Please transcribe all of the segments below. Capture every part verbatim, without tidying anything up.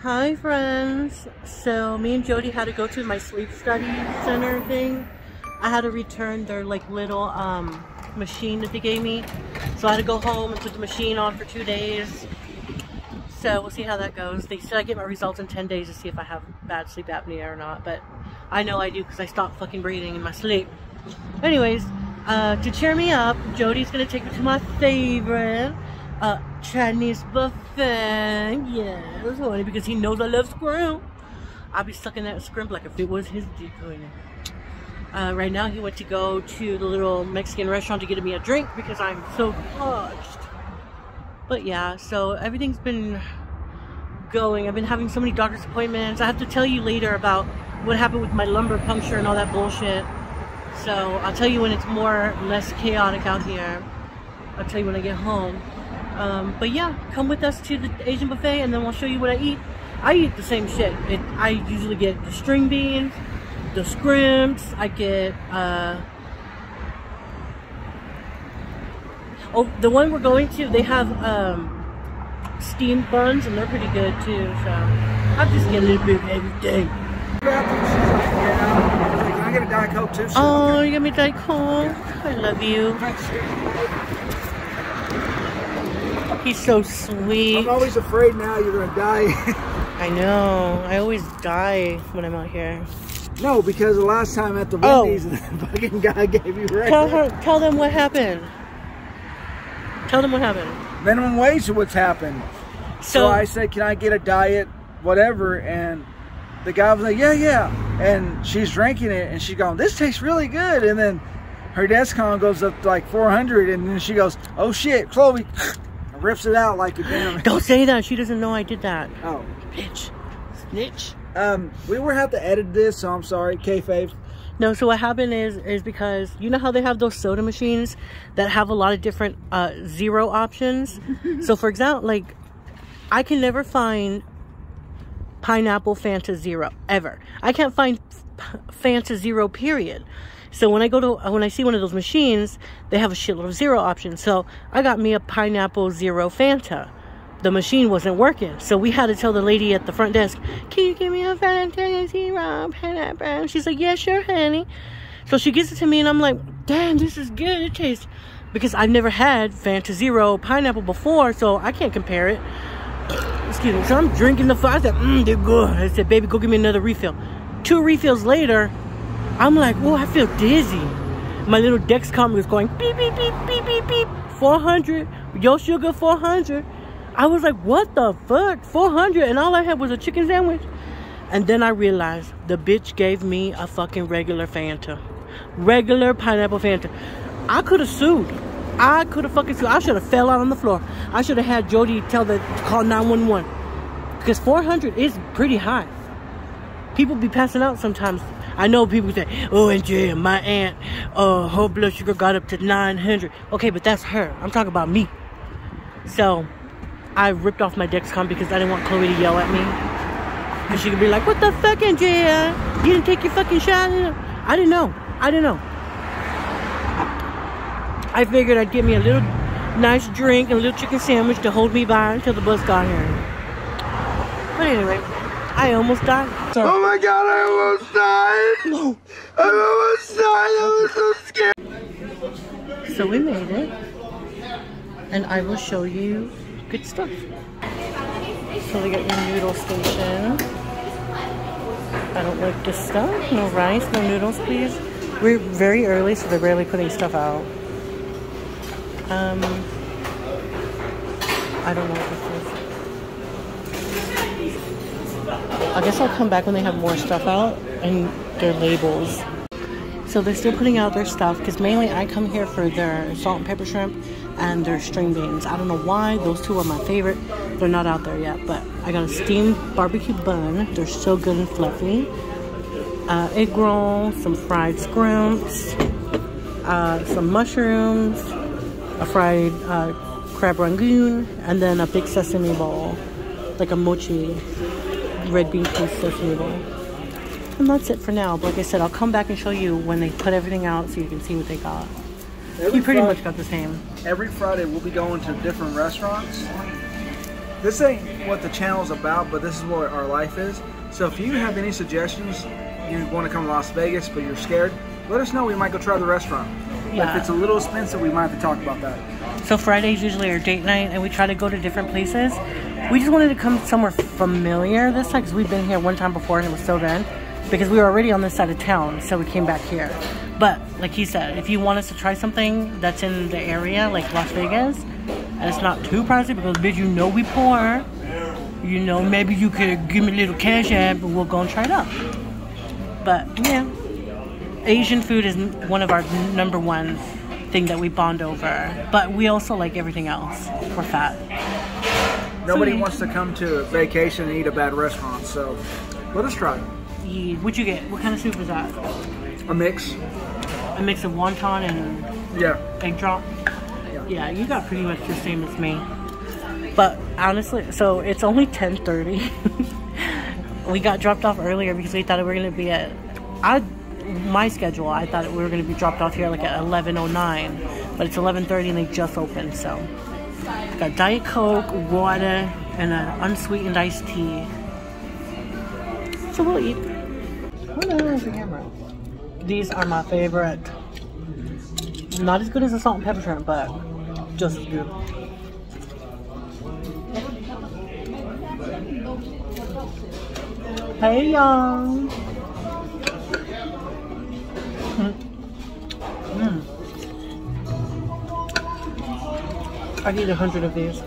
Hi friends. So me and Jody had to go to my sleep study center thing. I had to return their like little um, machine that they gave me. So I had to go home and put the machine on for two days. So we'll see how that goes. They said I get my results in ten days to see if I have bad sleep apnea or not. But I know I do because I stopped fucking breathing in my sleep. Anyways, uh, to cheer me up, Jody's gonna take me to my favorite uh, Chinese buffet. Yeah, it's funny because he knows I love scrimp. I'll be sucking that scrimp like if it was his dick. Uh, right now he went to go to the little Mexican restaurant to get me a drink because I'm so parched. But yeah, so everything's been going. I've been having so many doctor's appointments. I have to tell you later about what happened with my lumbar puncture and all that bullshit. So I'll tell you when it's more less chaotic out here. I'll tell you when I get home. Um, but yeah, come with us to the Asian buffet and then we'll show you what I eat. I eat the same shit. It, I usually get the string beans, the scrimps. I get uh, oh, the one we're going to, they have um, steamed buns and they're pretty good too. So I'll just get a little bit of everything. Can I get a Diet Coke too? Oh, you got me Diet Coke? I love you. He's so sweet. I'm always afraid now you're gonna die. I know. I always die when I'm out here. No, because the last time at the Wendy's, oh. the fucking guy gave you right. Tell her. Tell them what happened. Tell them what happened. Minimum wage is what's happened. So, so I said, "Can I get a diet, whatever?" And the guy was like, "Yeah, yeah." And she's drinking it, and she's going, "This tastes really good." And then her Descon goes up to like four hundred, and then she goes, "Oh shit, Chloe." Rips it out like a damn. Don't say that. She doesn't know I did that. Oh, bitch, snitch. Um, we were have to edit this, so I'm sorry, kayfabe. No, so what happened is is because you know how they have those soda machines that have a lot of different uh, zero options. So for example, like I can never find pineapple Fanta Zero ever. I can't find Fanta Zero period. So when I go to, when I see one of those machines, they have a shitload of zero options. So I got me a pineapple zero Fanta. The machine wasn't working. So we had to tell the lady at the front desk, "Can you give me a Fanta zero pineapple?" She's like, "Yeah, sure, honey." So she gives it to me and I'm like, "Damn, this is good. It tastes," because I've never had Fanta Zero pineapple before, so I can't compare it. Excuse me. So I'm drinking the fire. I said, mmm, they're good. I said, "Baby, go give me another refill." Two refills later, I'm like, "Oh, I feel dizzy." My little Dexcom was going beep, beep, beep, beep, beep, beep. four hundred. Yo, sugar, four hundred. I was like, what the fuck? four hundred. And all I had was a chicken sandwich. And then I realized the bitch gave me a fucking regular Fanta. Regular pineapple Fanta. I could have sued. I could have fucking sued. I should have fell out on the floor. I should have had Jody tell the, to call nine one one. Because four hundred is pretty high. People be passing out sometimes. I know people say, "Oh, Andrea, my aunt, uh, her blood sugar got up to nine hundred. Okay, but that's her. I'm talking about me. So, I ripped off my Dexcom because I didn't want Chloe to yell at me. And she could be like, "What the fuck, Andrea? You didn't take your fucking shot?" I didn't know. I didn't know. I figured I'd get me a little nice drink and a little chicken sandwich to hold me by until the bus got here. But anyway, I almost died. Sorry. Oh my god, I almost died! No. I almost died! I was so scared! So we made it. And I will show you good stuff. So we got your noodle station. I don't like this stuff. No rice, no noodles, please. We're very early, so they're barely putting stuff out. Um, I don't know what this is. I guess I'll come back when they have more stuff out and their labels. So they're still putting out their stuff because mainly I come here for their salt and pepper shrimp and their string beans. I don't know why. Those two are my favorite. They're not out there yet, but I got a steamed barbecue bun. They're so good and fluffy. Uh, egg roll, some fried scrimps, uh, some mushrooms, a fried uh, crab rangoon, and then a big sesame ball, like a mochi red bean paste sesame bowl. And that's it for now. But like I said, I'll come back and show you when they put everything out so you can see what they got. Every you pretty Friday, much got the same. Every Friday we'll be going to different restaurants. this ain't what the channel's about, but this is what our life is. So if you have any suggestions, you want to come to Las Vegas, but you're scared, let us know. We might go try the restaurant. Yeah. If it's a little expensive, we might have to talk about that. So Friday's usually our date night, and we try to go to different places. We just wanted to come somewhere familiar this time, because we've been here one time before, and it was so good. Because we were already on this side of town, so we came back here. But, like he said, if you want us to try something that's in the area, like Las Vegas, and it's not too pricey, because, bitch, you know we poor. You know, maybe you could give me a little cash app, and we'll go and try it out. But, yeah. Asian food is one of our number one thing that we bond over. But we also like everything else. We're fat. Nobody so, yeah. wants to come to a vacation and eat a bad restaurant, so let us try it. Yeah. What'd you get? What kind of soup is that? A mix. A mix of wonton and yeah. egg drop? Yeah. Yeah, you got pretty much the same as me. But honestly, so it's only ten thirty. We got dropped off earlier because we thought we were going to be at... I, my schedule, I thought we were going to be dropped off here like at eleven oh nine. But it's eleven thirty and they just opened, so... Got Diet Coke, water, and an unsweetened iced tea. So we'll eat. What the hell is the camera? These are my favorite. Not as good as the salt and pepper shrimp, but just as good. Hey y'all. Mm. Mm. I need a hundred of these.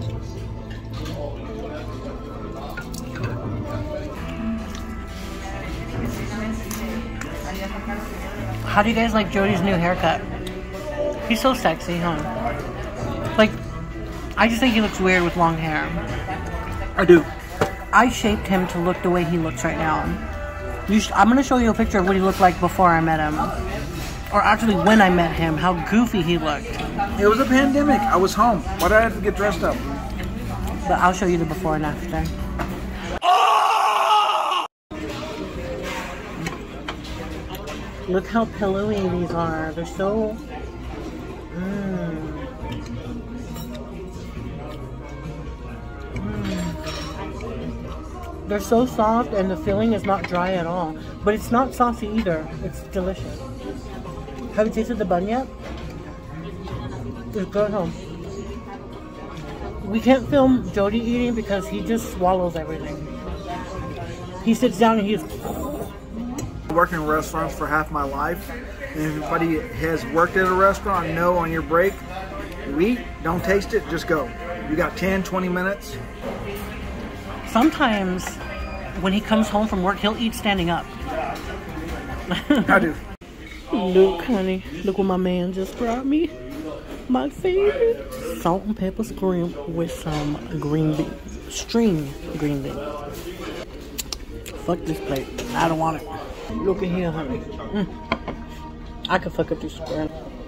How do you guys like Jody's new haircut? He's so sexy, huh? Like, I just think he looks weird with long hair. I do. I shaped him to look the way he looks right now. You sh I'm gonna show you a picture of what he looked like before I met him. Or actually when I met him, how goofy he looked. It was a pandemic. I was home. Why did I have to get dressed up? But I'll show you the before and after. Look how pillowy these are. They're so... Mm. Mm. They're so soft and the filling is not dry at all. But it's not saucy either. It's delicious. Have you tasted the bun yet? It's good, huh? We can't film Jody eating because he just swallows everything. He sits down and he's... Working in restaurants for half my life. And if anybody has worked at a restaurant, know on your break, you eat, don't taste it, just go. You got ten, twenty minutes. Sometimes when he comes home from work, he'll eat standing up. I do. Look, honey, look what my man just brought me. My favorite salt and pepper shrimp with some green beans, string green beans. Fuck this plate. I don't want it. Look at here, honey. Mm. I could fuck up this square.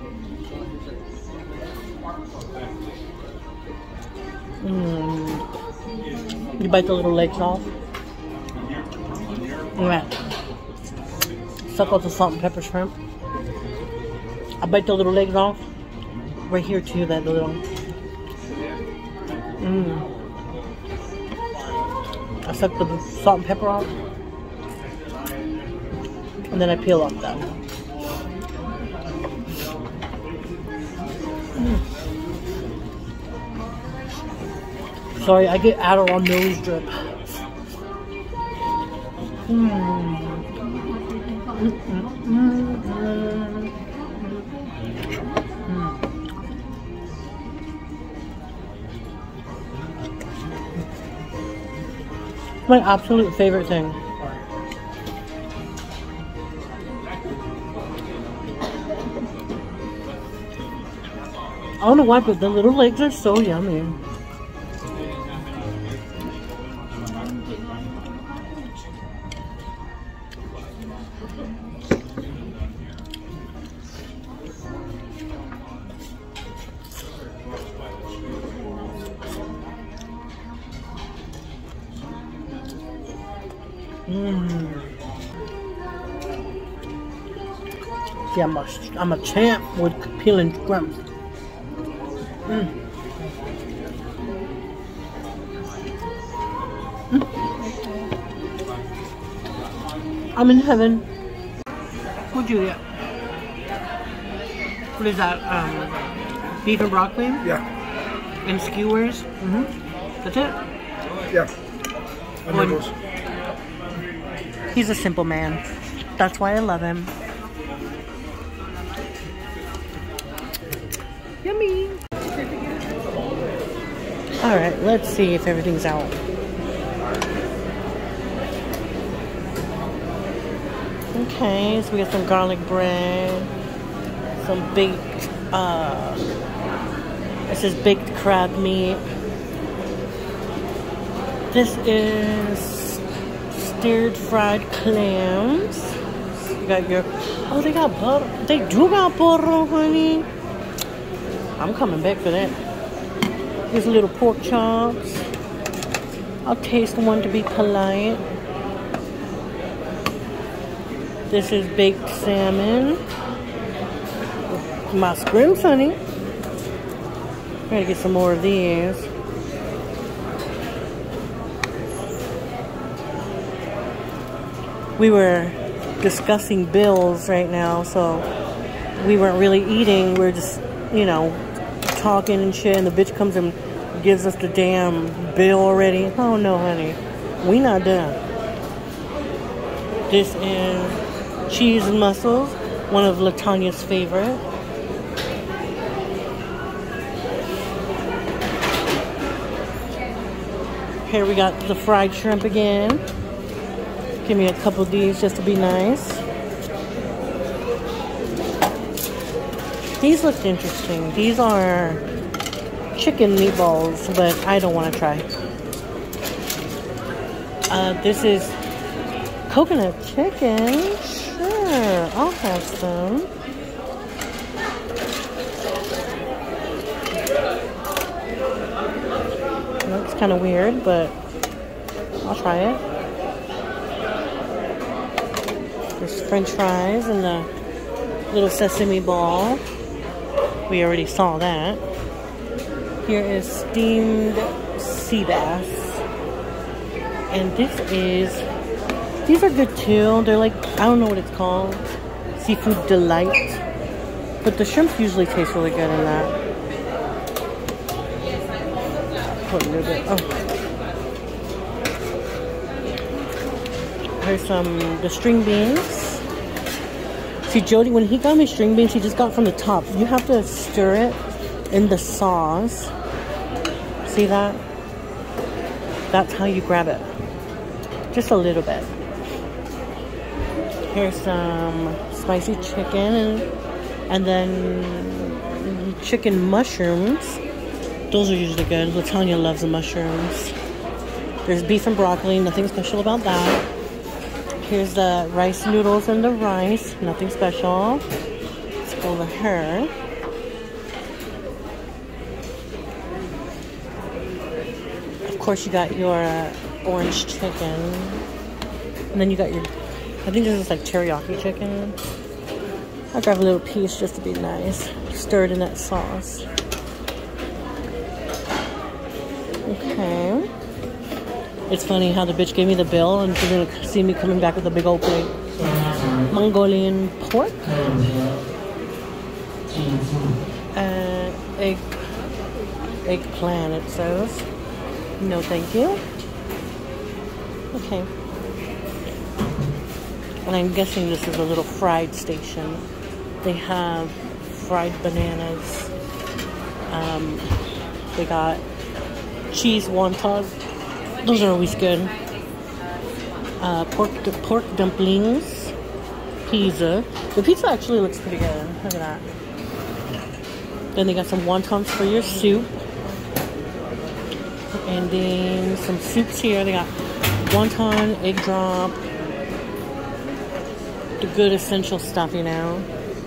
Mm. You bite the little legs off. Yeah. Suck out the salt and pepper shrimp. I bite the little legs off. Right here too, that little. Mm. I suck the salt and pepper off. And then I peel off that. Mm. Sorry, I get Adderall nose drip. Mm. Mm -mm -mm -mm. My absolute favorite thing. I don't know why, but the little legs are so yummy. Mmm. Yeah, I'm a, I'm a champ with peeling shrimp. Mm. I'm in heaven. What'd you get? What is that? Um, beef and broccoli? Yeah. And skewers? Mm-hmm. That's it? Yeah. And noodles. He's a simple man. That's why I love him. Yummy. All right, let's see if everything's out. Okay, so we got some garlic bread, some baked, uh, this is baked crab meat. This is stirred fried clams. You got your, oh, they got butter. They do got butter, honey. I'm coming back for that. Here's little pork chops. I'll taste one to be polite. This is baked salmon. My scrimps, honey. I'm gonna get some more of these. We were discussing bills right now, so we weren't really eating. We we're just, you know, talking and shit, and the bitch comes and gives us the damn bill already. Oh no, honey, we not done. This is cheese and mussels, one of LaTanya's favorite. Here we got the fried shrimp again. Give me a couple of these just to be nice. These looked interesting. These are chicken meatballs, but I don't want to try. Uh, this is coconut chicken. Sure, I'll have some. Looks kind of weird, but I'll try it. There's French fries and the little sesame ball. We already saw that. Here is steamed sea bass. And this is, these are good too. They're like, I don't know what it's called. Seafood Delight. But the shrimp usually taste really good in that. Put a little bit, oh. Here's some, the string beans. See, Jody, when he got me string beans, he just got from the top. You have to stir it in the sauce. See that? That's how you grab it. Just a little bit. Here's some spicy chicken and, and then chicken mushrooms. Those are usually good. LaTanya loves the mushrooms. There's beef and broccoli. Nothing special about that. Here's the rice noodles and the rice. Nothing special. Let's go over her. Of course, you got your uh, orange chicken. And then you got your, I think this is like teriyaki chicken. I'll grab a little piece just to be nice. Stirred in that sauce. Okay. It's funny how the bitch gave me the bill and she's gonna see me coming back with a big old plate. Mongolian pork. Uh, egg, eggplant, it says. No, thank you. Okay. And I'm guessing this is a little fried station. They have fried bananas. Um, they got cheese wonton. Those are always good. Uh, pork pork dumplings. Pizza. The pizza actually looks pretty good. Look at that. Then they got some wontons for your soup. And then some soups here. They got wonton, egg drop. The good essential stuff, you know.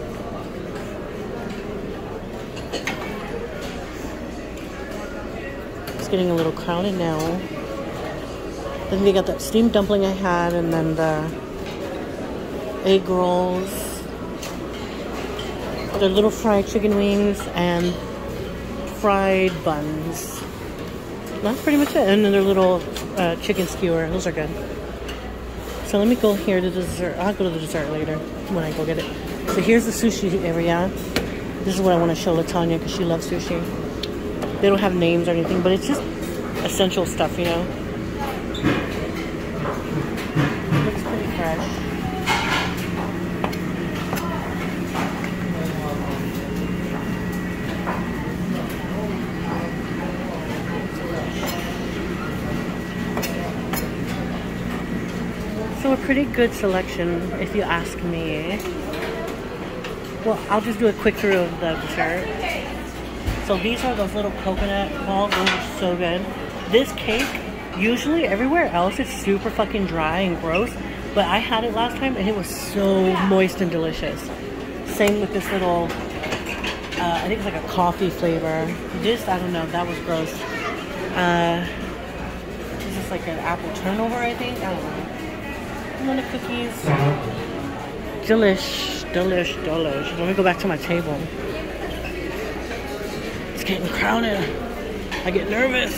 It's getting a little crowded now. Then they got that steamed dumpling I had, and then the egg rolls, the little fried chicken wings, and fried buns. That's pretty much it. And then their little uh, chicken skewer. Those are good. So let me go here to the dessert. I'll go to the dessert later when I go get it. So here's the sushi area. This is what I want to show LaTanya because she loves sushi. They don't have names or anything, but it's just essential stuff, you know. It looks pretty fresh. So a pretty good selection, if you ask me. Well, I'll just do a quick through of the dessert. So these are those little coconut balls. Those are so good. This cake, usually everywhere else, it's super fucking dry and gross. But I had it last time and it was so moist and delicious. Same with this little, uh, I think it's like a coffee flavor. This, I don't know, that was gross. Uh, this is like an apple turnover, I think. I don't know. And then the cookies. Delish, delish, delish. Let me go back to my table. It's getting crowded. I get nervous.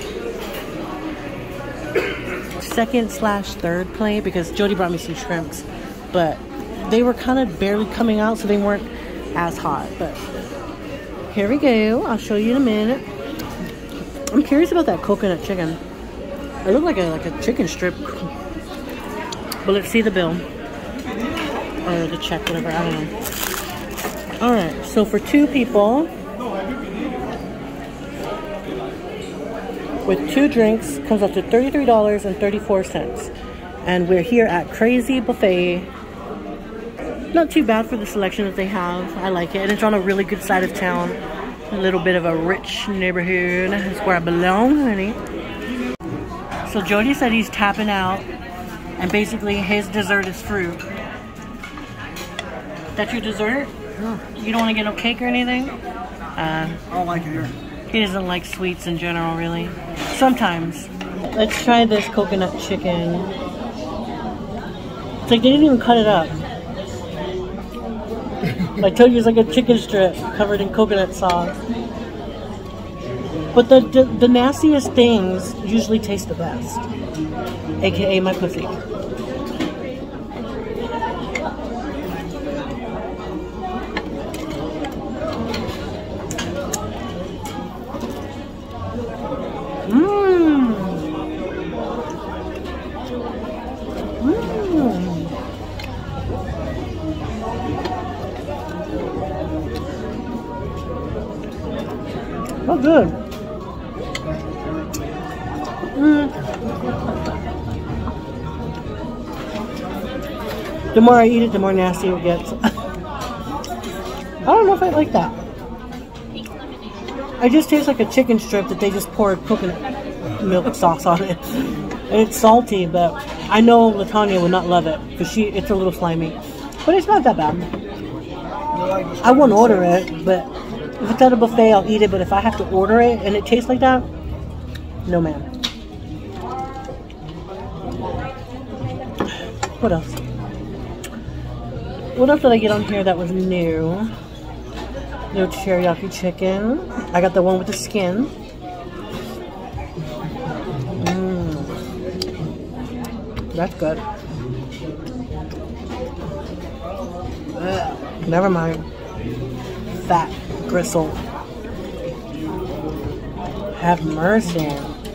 Second slash third plate because Jody brought me some shrimps, but they were kind of barely coming out, so they weren't as hot. But here we go. I'll show you in a minute. I'm curious about that coconut chicken. It looked like a like a chicken strip. But let's see the bill. Or the check, whatever, I don't know. Alright, so for two people, with two drinks, comes up to thirty-three dollars and thirty-four cents. And we're here at Krazy Buffet. Not too bad for the selection that they have. I like it. And it's on a really good side of town. A little bit of a rich neighborhood. That's where I belong, honey. So Jody said he's tapping out. And basically his dessert is fruit. That's your dessert? Yeah. You don't want to get no cake or anything? Uh, I don't like it here. He doesn't like sweets in general, really. Sometimes. Let's try this coconut chicken. It's like they didn't even cut it up. I told you it's like a chicken strip covered in coconut sauce. But the, the, the nastiest things usually taste the best. A K A my pussy. Oh, good. Mm. The more I eat it, the more nasty it gets. I don't know if I like that. It just tastes like a chicken strip that they just poured coconut milk sauce on it. And it's salty, but I know LaTanya would not love it because she it's a little slimy. But it's not that bad. I won't order it, but if it's at a buffet, I'll eat it. But if I have to order it and it tastes like that, no ma'am. What else? What else did I get on here that was new? No teriyaki chicken. I got the one with the skin. Mmm. That's good. Ugh. Never mind. Fat gristle. Have mercy.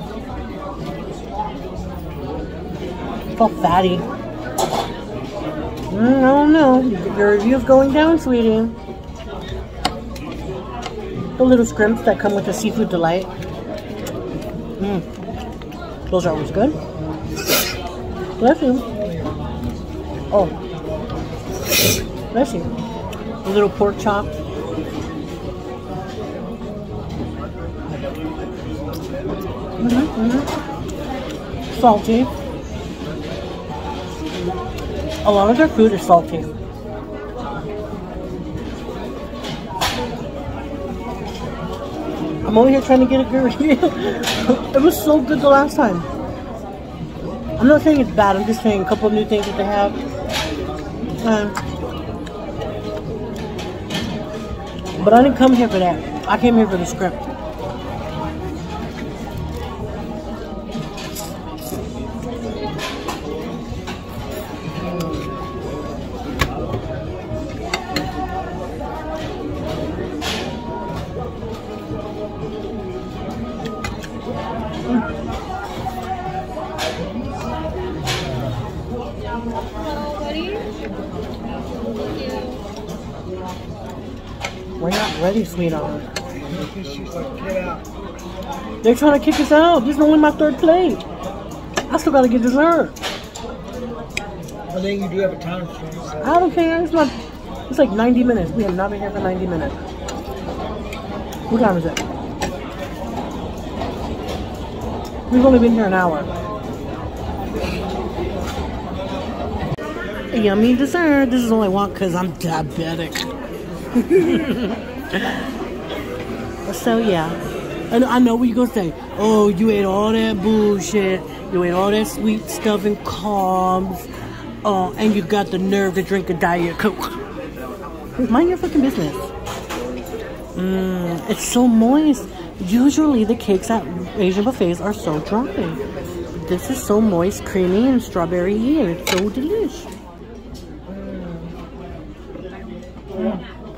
It's all fatty. Mm, I don't know. Your review's going down, sweetie. The little scrimps that come with the seafood delight. Mm. Those are always good. Bless you. Oh. Bless you. A little pork chop. Mm-hmm, mm-hmm. Salty. A lot of their food is salty. I'm over here trying to get a good review. It was so good the last time. I'm not saying it's bad, I'm just saying a couple of new things that they have. Uh, but I didn't come here for that. I came here for the script. ready, sweetheart. She's like, get out. They're trying to kick us out. This is only my third plate. I still gotta get dessert. I think you do have a time constraint. So. I don't care. It's not. It's like ninety minutes. We have not been here for ninety minutes. What time is it? We've only been here an hour. A yummy dessert. This is all I want because I'm diabetic. So yeah. And I know what you're gonna say. Oh, you ate all that bullshit. You ate all that sweet stuff and carbs. Uh, and you got the nerve to drink a Diet Coke. Mind your fucking business. Mmm, it's so moist. Usually the cakes at Asian buffets are so dry. This is so moist, creamy, and strawberry-y, and it's so delicious. Mm.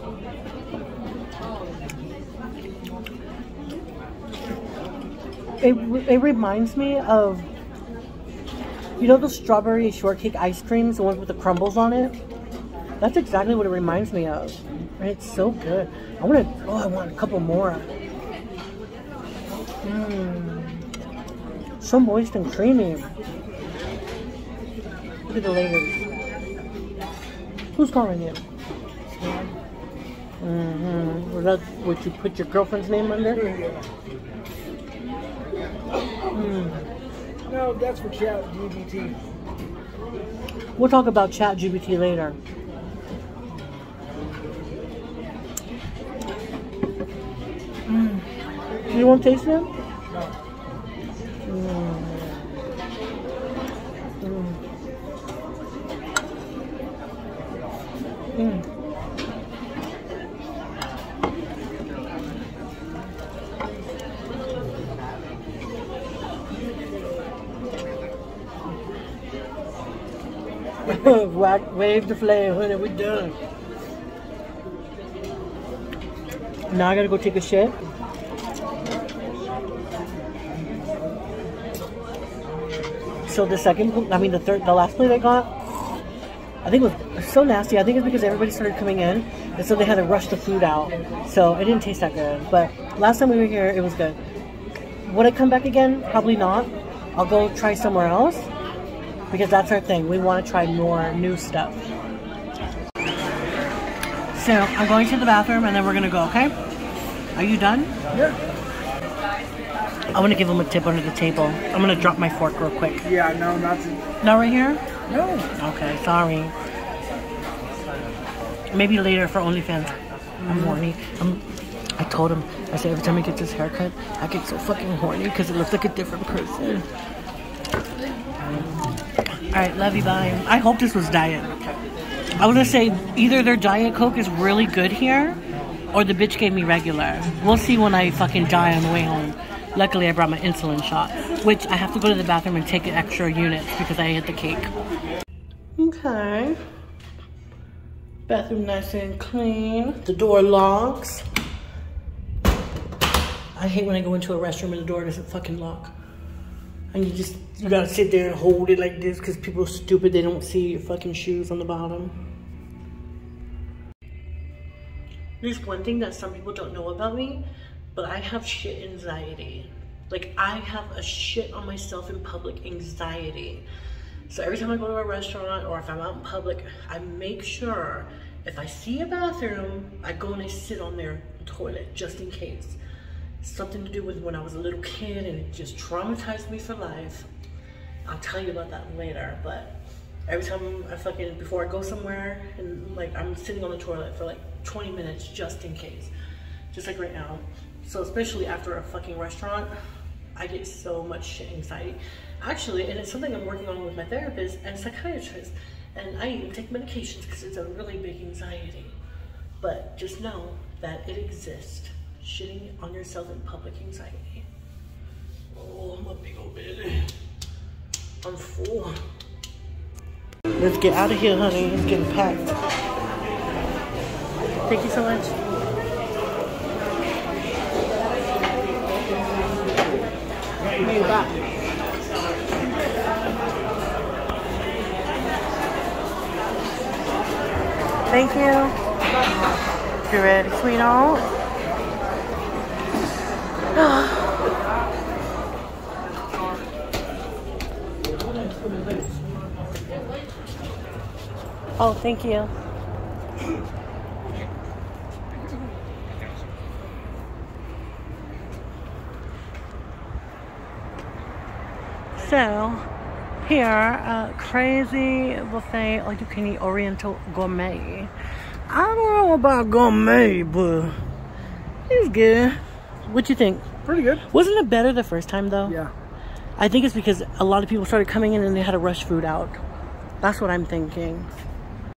It, it reminds me of, you know those strawberry shortcake ice creams, the ones with the crumbles on it? That's exactly what it reminds me of. And it's so good. I want to, oh, I want a couple more. Mmm. So moist and creamy. Look at the ladies. Who's calling you? Mm-hmm. Was that what you put your girlfriend's name under? Mm. No, that's for Chat G B T. We'll talk about Chat G B T later. Mm. You want to taste them? No. Mm. Mm. Mm. Wave the flag, honey, we're done. Now I gotta go take a shit. So the second, I mean the third, the last plate I got, I think it was so nasty. I think it's because everybody started coming in, and so they had to rush the food out. So it didn't taste that good. But last time we were here, it was good. Would I come back again? Probably not. I'll go try somewhere else. Because that's our thing. We want to try more new stuff. So, I'm going to the bathroom and then we're going to go, okay? Are you done? Yeah. I want to give them a tip under the table. I'm going to drop my fork real quick. Yeah, no, not to... Not right here? No. Okay, sorry. Maybe later for OnlyFans. Mm-hmm. I'm horny. I'm, I told him, I said every time I get this haircut, I get so fucking horny because it looks like a different person. Alright, love you, bye. I hope this was diet. I was gonna say, either their Diet Coke is really good here, or the bitch gave me regular. We'll see when I fucking die on the way home. Luckily, I brought my insulin shot, which I have to go to the bathroom and take extra units because I ate the cake. Okay. Bathroom nice and clean. The door locks. I hate when I go into a restroom and the door doesn't fucking lock. And you just, you gotta sit there and hold it like this because people are stupid. They don't see your fucking shoes on the bottom. There's one thing that some people don't know about me, but I have shit anxiety. Like, I have a shit on myself in public anxiety. So every time I go to a restaurant or if I'm out in public, I make sure if I see a bathroom, I go and I sit on their toilet just in case. Something to do with when I was a little kid and it just traumatized me for life. I'll tell you about that later, but every time I fucking, before I go somewhere and like I'm sitting on the toilet for like twenty minutes just in case. Just like right now. So especially after a fucking restaurant, I get so much shit anxiety. Actually, and it's something I'm working on with my therapist and psychiatrist. And I even take medications because it's a really big anxiety. But just know that it exists. Shitting on yourself in public anxiety. Oh, I'm a big old baby. I'm full. Let's get out of here, honey. It's getting packed. Thank you so much. You're back. Thank you. You ready, sweetheart? Oh, thank you. So, here, uh, Krazy buffet all you can eat Oriental gourmet. I don't know about gourmet, but it's good. What you think? Pretty good. Wasn't it better the first time though? Yeah. I think it's because a lot of people started coming in and they had to rush food out. That's what I'm thinking.